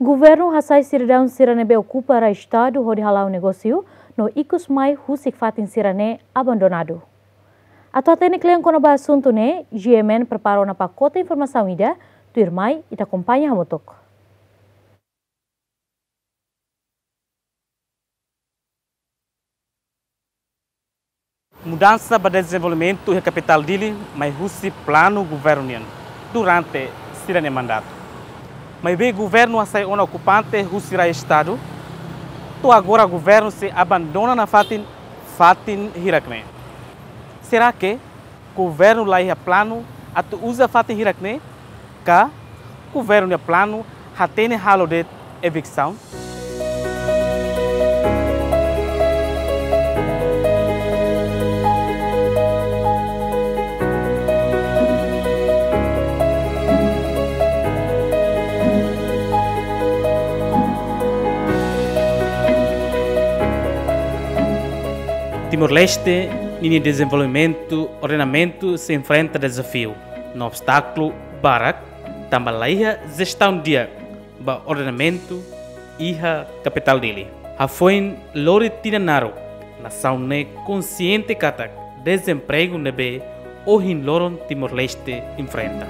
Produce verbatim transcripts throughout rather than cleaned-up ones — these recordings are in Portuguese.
Governo hasai siridão sirane ocupa ra estado hodi halau negócio no ikus mai husik fatin sirane abandonado. Atau atene kliang kono ba assunto ne, G M N preparou na pacote informação ida, tu irmai ita acompanha hamotok. Mudança para desenvolvimento da capital dele, mas husi plano governo durante sirane mandato. Mas bem governo sai ona ocupante husi ra estado, tu agora governo se abandona na fatin fatin hirakne. Será que governo lá é plano atu usa fatin hirakne? Ka governo é plano hatene halo de evicção? Timor-Leste, em desenvolvimento, ordenamento, se enfrenta desafio. No obstáculo, barak, também a gestão dia, ba ordenamento, e a capital dele. A foi lori tinanaro, nação ne consciente kata desemprego nebe, o hin loron Timor-Leste enfrenta.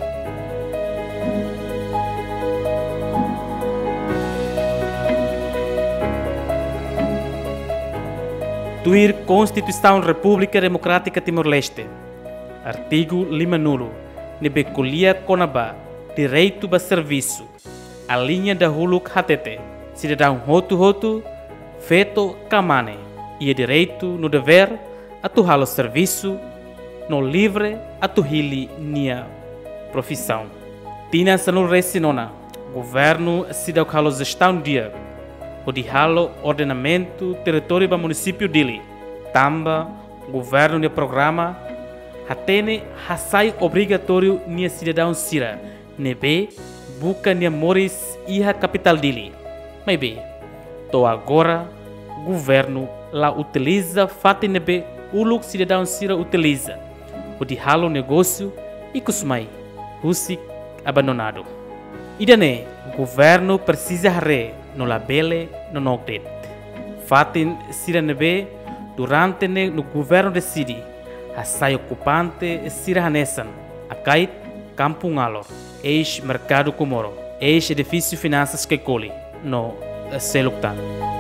Tuir Constituição República Democrática Timor-Leste. Artigo lima nulo. Nebecolia Conaba. Direito a serviço. A linha da Huluk Hatete. Cidadão Hotu-Hotu. Feto Kamane. E é direito no dever a tuhalo serviço. No livre a tuhili nia profissão. Tina sanul resinona. Governo cidadão halo gestão dia. O de halo ordenamento território do município dele. Tamba, governo de programa, hatene hasai obrigatório nia cidadão sira, nebe buka nia moris iha capital dele. Mas bem, to agora governo lá utiliza fate nebe uluk cidadão sira utiliza. O de halo negócio e kusmai, husik abandonado. Idane, governo precisa re no labele no nogdet. Fatin sira nebe durante ne no governo decidi a sai ocupante sira hanesan akait Campo Ngalor, ex mercado Comoro, ex edifício finanças Kekoli no Seluktan.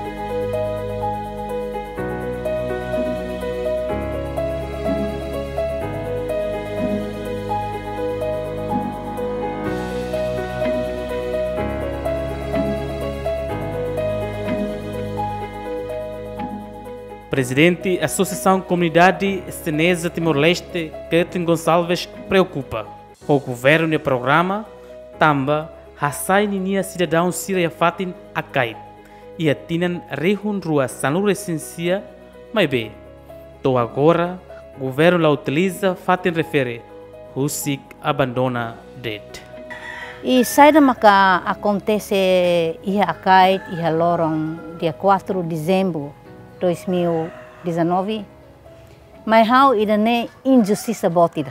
Presidente da Associação Comunidade Senesa Timor-Leste, Ketin Gonçalves, preocupa. O governo e programa tamba hasai ninia cidadão siria fatin akait. Ia tinan rihun rua sanur essencia, mas bem, to agora governo la utiliza fatin refere, husik abandona det. E saída maka acontece ia akait ia lorong dia quatro de dezembro dois mil e dezenove, mas how ida ne injustiça botida.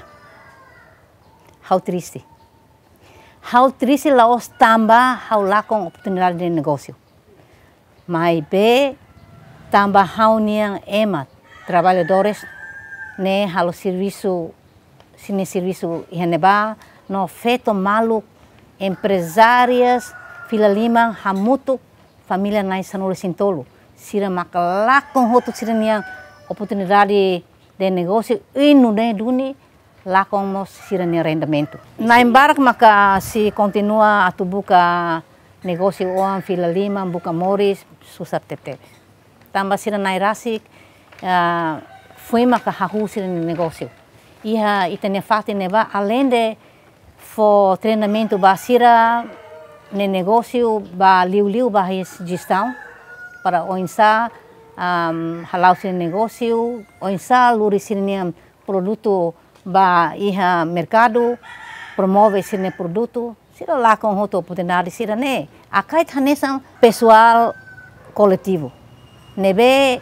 How triste. How triste la os tamba how lá com oportunidade de negócio. Mas be tamba how niang emat trabalhadores ne halo serviço sine serviço ihaneba no feto malu empresárias fila lima hamutu família nai sanuri sintolo. Sira makalá com outro sira niang oportunidade de negócio e no ne duni lá com mos sira niang rendimento. Na embarque maka se continua a tu buka negócio oan fila lima buka moris susar tete. Tamba sira nai rasik uh, foi maka hahu sira negócio. Iha itane fati neba além de for treinamento ba sira ne negócio ba liu liu ba gestão para oinsa um, halau sin negócio, oinsa luri sin produto ba iha mercado, promove sin produto, sira lá com outra oportunidade sira ne. Akait hanesan pessoal coletivo. Nebe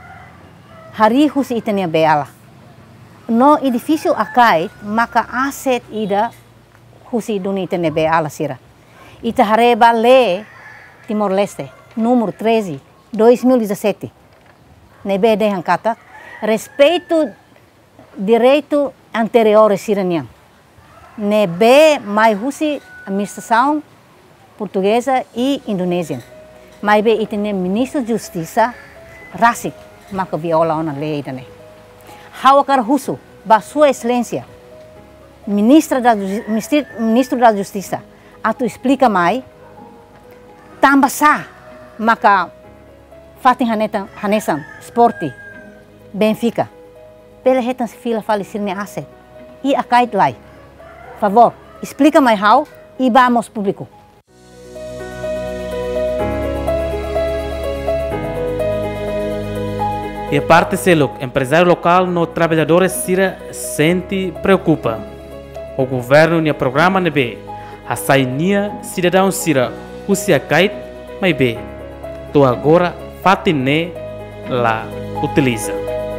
hari hus itania beala. No edifício akait maka aset ida husi duni itania beala sira. Itahareba Lei Timor-Leste, número treze, dois mil e dezessete. Nebe de kata respeito direito anteriores siranian. Nebe mai husi administração portuguesa e indonésia. Mai be itene ministro de justiça Rasik maka viola ona lei dane. Hawakar husu ba sua excelência ministra da ministro da justiça atu explica mai tambah sa maka fatin hanetan hanesan sporti Benfica pela retan fila falecir ne aset e akait lai favor explica mai how e vamos público. E a parte selo, empresário local no trabalhadores sira sente preocupa. O governo nia programa nebe, a sainia cidadão sira usia kait mai be. To agora fatine la utiliza.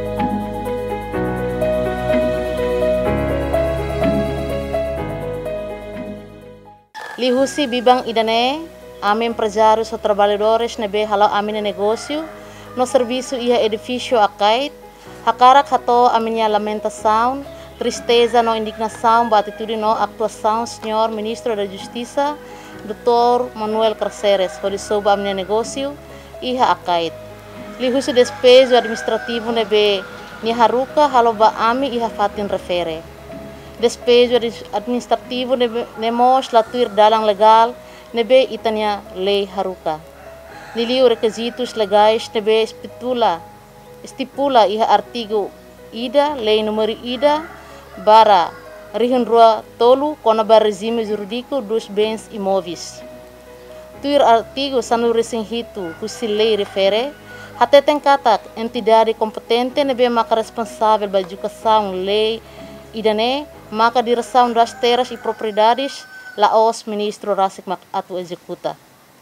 Lihusi bibang idane, ame empresários ou trabalhadores nebe halau amine negócio no serviço e edifício akait, hakarak hato a minha lamentação, tristeza no indignação, ba atitude no atuação, senhor ministro da Justiça, doutor Manuel Carceres, por isso a minha negócio e akait. Lihusu despejo administrativo nebe ni haruka haloba ami e fatin refere. Despejo administrativo nebe nemos latuir dalang legal nebe itania lei haruka. Niliu requisitos legais nebe estipula estipula iha artigo ida lei número ida bara rihin rua tolu kona bar regime jurídico dos bens imóveis. Tuir artigo sanu recém hitu husi lei refere até tem katak entidade competente nebe maka responsável ba educação lei idane maka direção das terras e propriedades laos ministro Rasik mak atu executa.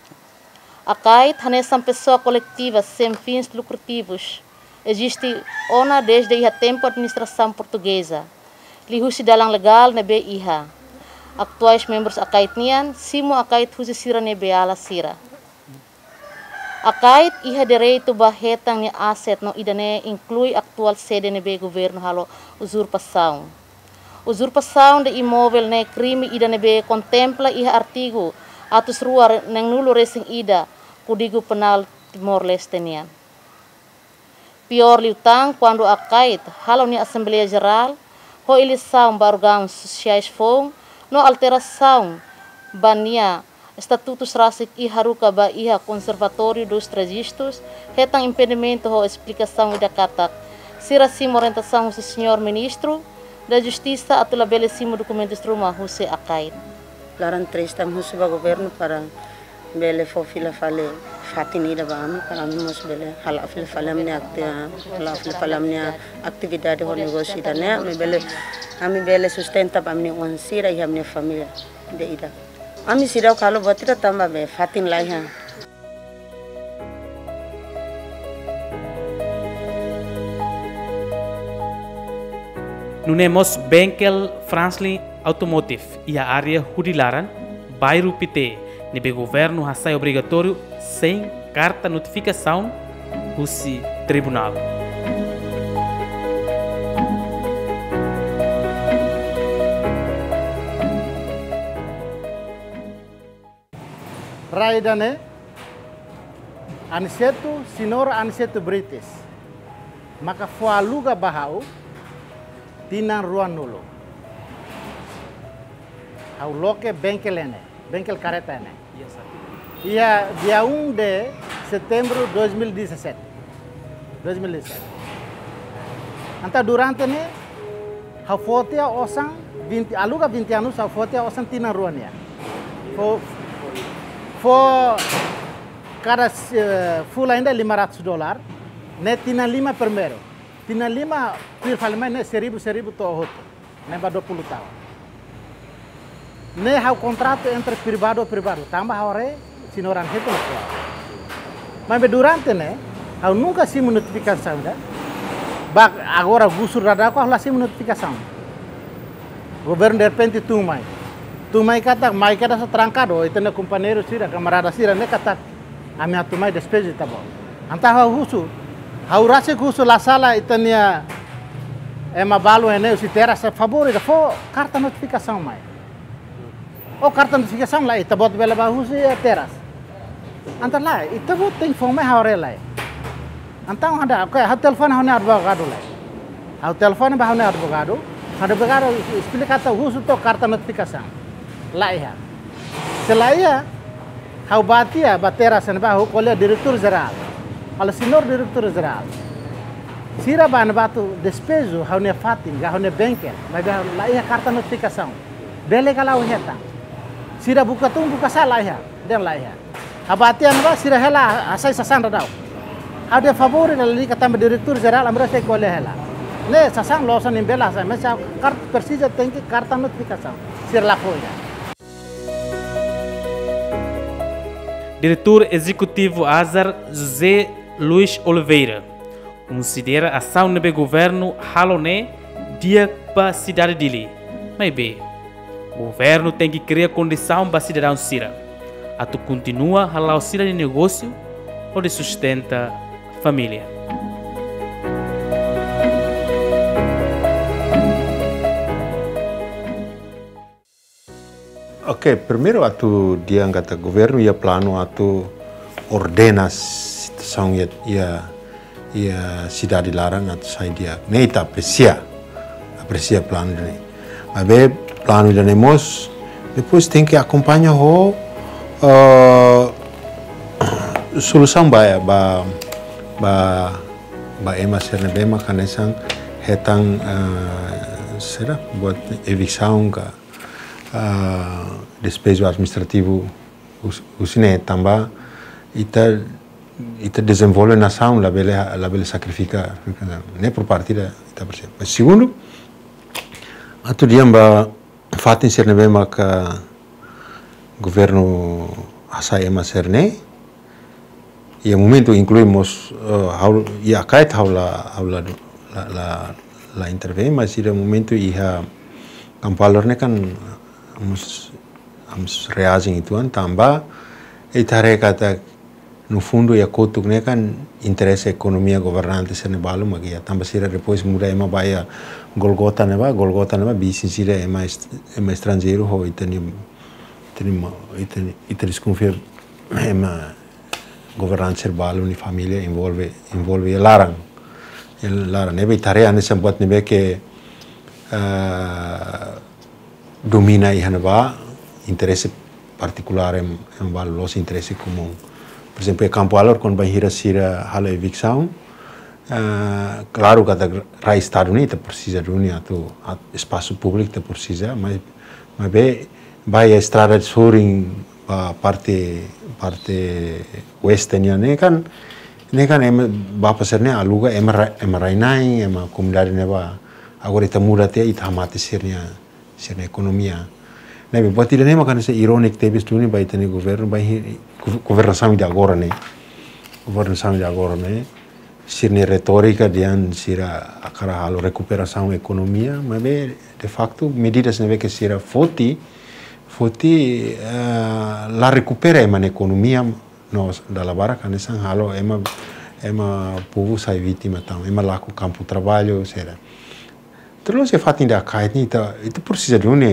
Akait hanesan pessoa coletiva sem fins lucrativos. Existe ona desde a tempo administração portuguesa. Lihusi dalang legal nebe iha. Atuais membros akait nian, simo akait husi sira nebe ala sira. Akait iha direito bahetang ni aset no idane inclui atual sede nebe governo halo usurpação. Usurpação de imóvel ne crime ida nebe contempla iha artigo atus rua neng nulo resing ida Código Penal Timor-Leste nian. Pior liutang quando akait halau ni Assembleia Geral ho eleição ba órgãos sociais fong no alteração bania estatutos Rasik e haruka ba iha Conservatório dos Registros hetang impedimento ho explicação ida katak sira simo orientação do senhor ministro da Justiça atula bele simo documentos truma huse akait. Laran três tam huse ba governo para bele fo fila fale fatinida ba am para mos bele hala fila fale amne akte hala fila fale amne atividade ho negócio da né me bele ami bele sustenta pa amne on sira e amne família de ida ami sira kalo batira tamba be fatin lai ha. Nunemos Bengkel Fransley Automotive e a área Hudilaran, bairro Pite, nebe governo hasai obrigatório sem carta notificação husi tribunal. Raidane Aniceto Sinora Aniceto British maka fualuga bahau tinan ruan nulo au loke bengkelene bengkel karetane ia dia um de setembro dois mil e dezessete dois mil e dezessete anta durante ne ha fotia osang vinte aluga vinte anos ha fotia osang tinan ruania fo fo cada uh, full ainda lima ratus dolar ne tinan lima primeiro tinan lima principalmente ne seribu seribu to hoto ne ba dua puluh tahun ne ha contrato entre privado privado tambah hore sinoran itu lah mas durante ne ha nunca se notificação da bak agora gusur rada ko la se notificação governo de repente tu mai tu mai kata mai kada trancado itu na companheiro sira camarada sira ne kata ami atu mai despejo tá bom anta ha husu ha urase husu la sala itania é uma balo ene se terá essa favor da fo carta notificação mai o carta notificação lá ita bot bela ba husu e teras anta lá ita bot tem fome ha ore lá anta ada okay ha telefone ha ne advogado lá ha telefone ba ha ne advogado ada advogado explica kata husu to carta notificação lá ia setelah ia hau batia batera sen ba oleh diretor geral al senhor diretor geral sira ban batu despejo hau ne fatin ga hau ne banker ba lá ia carta notificação bele kalau heta sira buka tung buka salah ya den lá ia abatia ba sira hela asai sasan radau hau de favor ali kata diretor geral amra se oleh hela ne sasan losan imbela sa mas carta precisa tem que carta notificação sira la coisa. Diretor Executivo Azar José Luiz Oliveira considera a ação do governo Halone dia para a cidade dele. Mas bem, o governo tem que criar condição para cidadão Sira. A tu continua a lá o Sira de negócio ou de sustenta a família. Ok, primeiro atu dia angkata governo ia plano atu ordena situação ia ia ia cidade larang atu sai dia neita aprecia aprecia plano ini. Mas be plano da nemos depois tem que acompanhar o uh, solução ba ba ba ba ema serna bema kanesang hetang uh, será buat evição ka Uh, despejo administrativo usine tambah ita ita desenvolve nação la bele la bele sacrifica ne por partida ita percebe. Mas segundo atu diamba fatin serne bema ka governo asai ema serne e momento incluímos uh, hau ia kait haula haula la la la intervém mas ida momento ia kampalor ne kan Vamos, vamos reagir itu kan tambah itare kata no fundo ia kotuk ne kan interesse ekonomia governante sene balu magia tambah sira depois muda ema baya golgota ne ba golgota ne ba bisi sira ema ema estrangeiro ho itani itani itani itani desconfia ema governante balu ni família envolve envolve larang larang ne itare ane sempat ne que uh, domina ihan ba interesse particular em em ba los interesse comum. Por exemplo, em Campo Alor quando vai hira sira hala evicção, uh, claro que a Estado Unido precisa de unia tu espaço público precisa, mas mas be vai a estrada de Soring a parte parte oeste ne kan ne kan em ba pasarne aluga em em rainai em comunidade ne ba agora ita muda te ita mate sirnya sirnya ekonomia. Nabi buat tidak nema kan se ironik tebis dunia baik tani governo baik governo sami di agora ne governo sami di agora ne sirnya retorika dian sira akara halo recuperação ekonomia mas be de facto medidas neve que sira foti foti uh, la recupera ema ekonomia nos dalla bara kan sang halo ema ema povo sai vítima tam ema laku campo trabalho sera terus se fatin da kait ni ta itu precisa dunia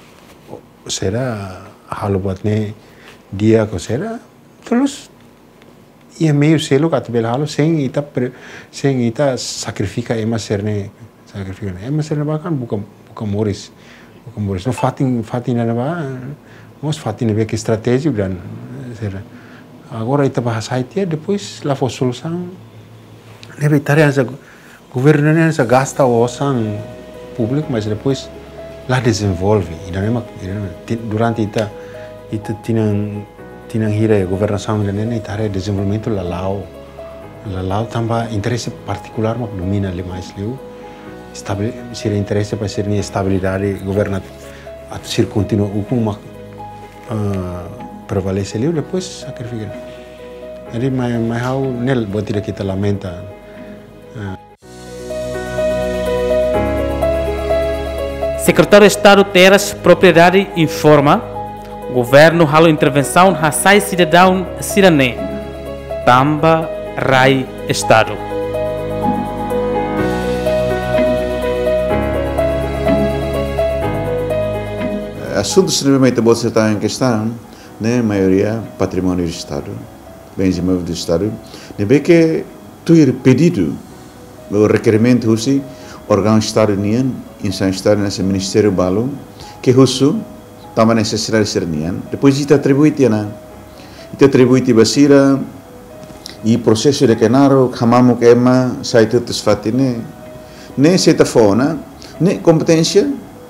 será halo buat ne dia ko será terus ia meio selo kat bel halo sem ita sem ita sacrifica ema serne sacrifica ema serne bahkan bukan bukan moris bukan moris no fatin fatin na ba mos fatin be que estratégia dan será agora ita bahasa itu depois la fo solução leve tarefa sa governo ne sa gasta osang público mas depois lá desenvolve e não é durante ita ita tinang tinang hira governação dan ne ita desenvolvimento lalau lalau tambah interesse particular mak domina le mais leu stabil sira interesse para ser ni estabilidade governat atau sir continuo hukum mak uh, prevalece leu depois sacrifica jadi mai mai hau nel buat tidak kita lamenta uh. Secretário de Estado Terras Propriedade informa, governo halo intervenção hasai cidadão sirané, tamba rai Estado. Assuntos extremamente bons estão em questão, né? Maioria patrimônio do Estado, bens imóveis do Estado, nem que tuir pedido, o requerimento husi órgão Estado União, insan Estado nesse Ministério Balu, que husu tama necessidade ser nian, depois kita atribui tiana, kita atribui basira e processo de kenaro hamamu kema saitu tusfatine, ne setafona, ne competência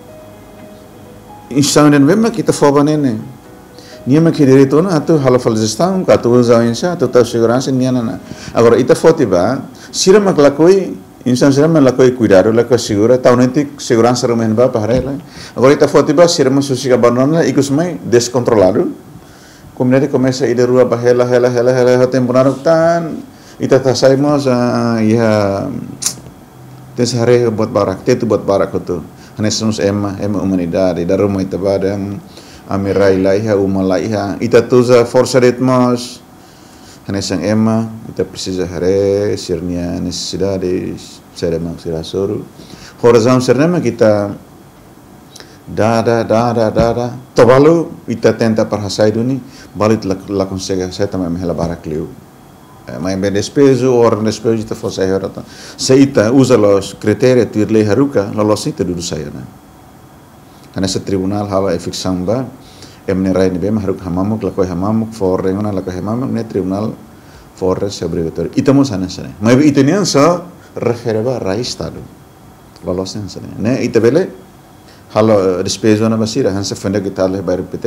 Instão dan memang kita foba nene. Nia mak direito na atu halafal gestão, atu usau insa, atu tahu segurança nia nana. Agora ita fotiba, sira mak lakoi, insan sira mak lakoi cuidado, lakoi segura, tahu nanti segurança rumah ba paharela. Agora ita fotiba sira mak susi abandona, ikus mai descontrolado. Kemudian começa ida rua bahela hela hela hela temporário tan, ita tasaimos ya tesare buat barak, tetu buat barak itu. Hanesnos ema ema humanidade da rumah ita badang amirai laiha uma laiha ita tuza força ritmos hanesang ema ita precisa hare sirnia necessidades será maksira soru horizon serna kita dada dada dada tobalu ita tenta parhasai duni balit la la consegue sai também hela barakliu mas bem despeso or despeso ita fosse aí ora se ita usa os critérios de lei haruka lalos ita dulu saya na karena se tribunal hala efixam ba emne rai ni bem haruk hamamuk lakoi hamamuk for rengona lakoi hamamuk ne tribunal for res obrigatório ita mo sana sana mas ita nian sa refereba rai estado lalos sana sana ne ita bele hala despeso na basira hansa fenda kita leh bayar P T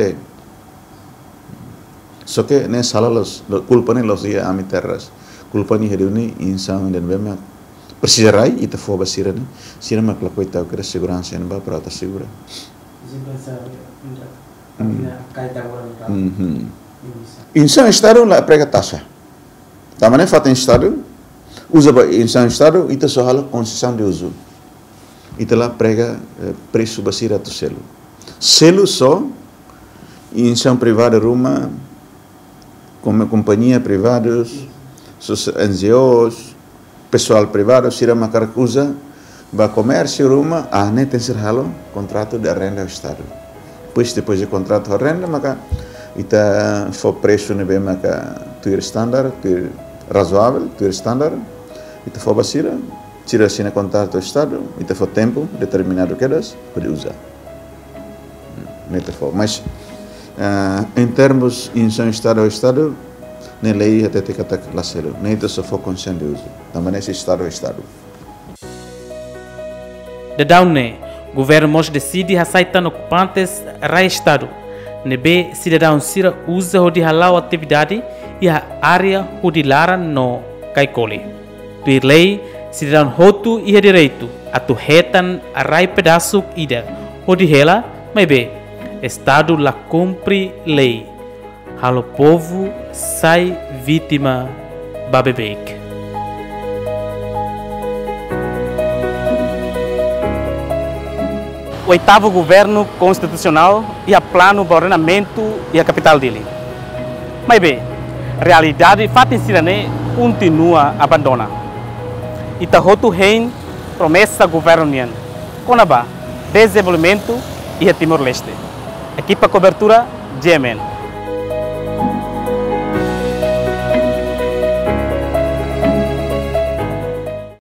so que ne salah los culpa ne los dia ami terras culpa ni heduni insan dan bema persirai ita fo basira ne sira mak lakoi tau kira segurança en ba para ta segura insan estado la prega taxa tamane fata estado usa ba insan estado ita só hala concessão de uso ita la prega preço basira tu selo selo só insan privada rumah como companhia privados, N G Os, pessoal privado, sira makar usa, ba comércio ruma, ah ne tem ser halo contrato de arrenda ao Estado. Pois depois de contrato de arrenda, maka ita for preço ne bem maka tuir standard, tuir razoável, tuir standard, ita for basira, tira sina contrato ao Estado, ita for tempo determinado que das pode usar. Neta for, mas Uh, em termos de insan Estado ao Estado, nem lei até te kata laselo, nem itu só for consciente de uso. Também esse Estado ao Estado. De daune, governo mos decide aceitar ocupantes rai Estado. Nebe cidadão sira usa o de halau atividade e a área o de lara no caicole. Tuir lei, cidadão hotu e direito a tu retan a rai pedaço ida o de hela, mas be Estado la cumpre lei, halo povo sai vítima babebek. O oitavo governo constitucional e a plano de ordenamento e a capital dele. Mas bem, realidade fato em Sirané continua abandona. Itahotu rein promessa governo nian, conaba desenvolvimento e a Timor-Leste. Equipa cobertura G M N.